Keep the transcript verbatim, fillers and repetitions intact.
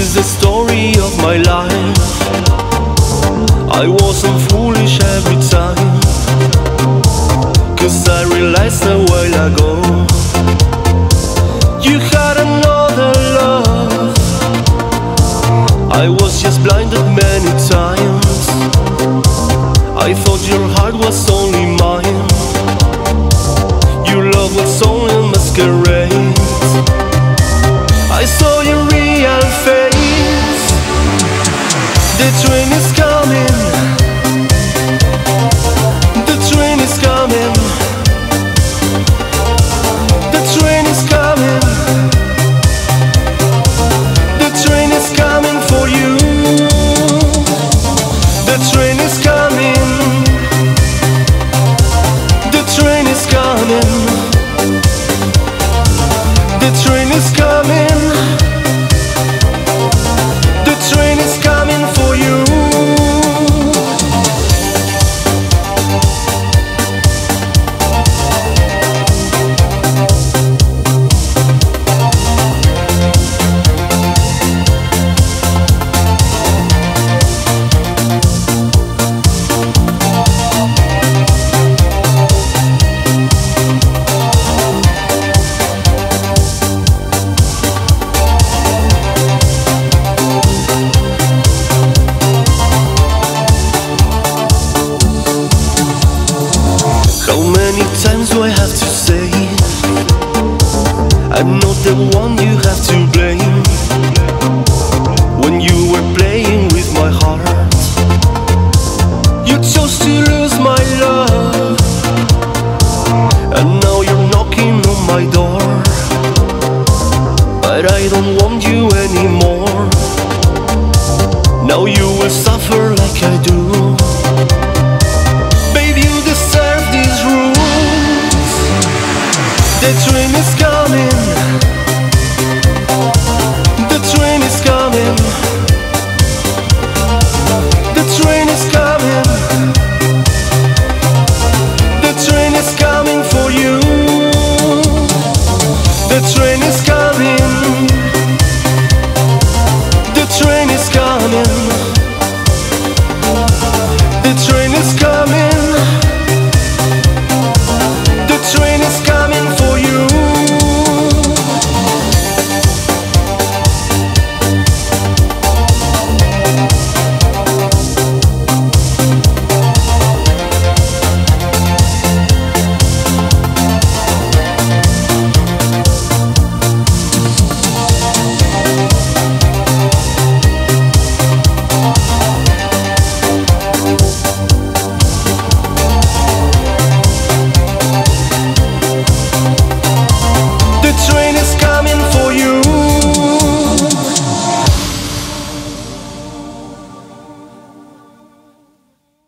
is the story of my life. I wasn't foolish every time, 'cause I realized a while ago you had another love. I was just blinded many times. I thought your heart was only mine. Your love was only a masquerade. I saw your real face. The train is coming. The train is coming. The train is coming. The train is coming for you. The train is coming. The train is coming. The train is coming. The train is coming for you. How many times do I have to say I'm not the one you have to blame? When you were playing with my heart, you chose to lose my love. And now you're knocking on my door, but I don't want you anymore. Now you will suffer like I do. Babe, you deserve these rules. The train is coming.